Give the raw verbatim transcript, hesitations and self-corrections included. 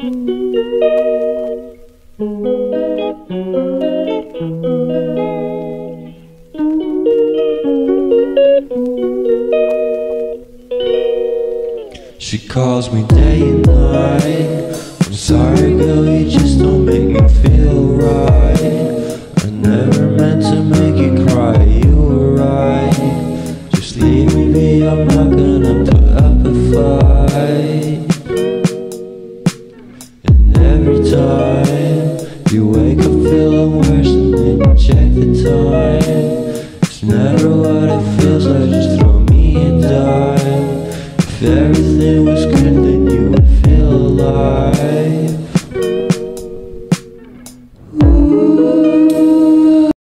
She calls me day and night. I'm sorry girl, you just don't make me feel right. I never meant to make you cry, you were right. Just leave me be, I'm not gonna put up a fight. And every time you wake up feeling worse and then you check the time. It's never what it feels like, just throw me a dime. If everything was good, then you would feel alive.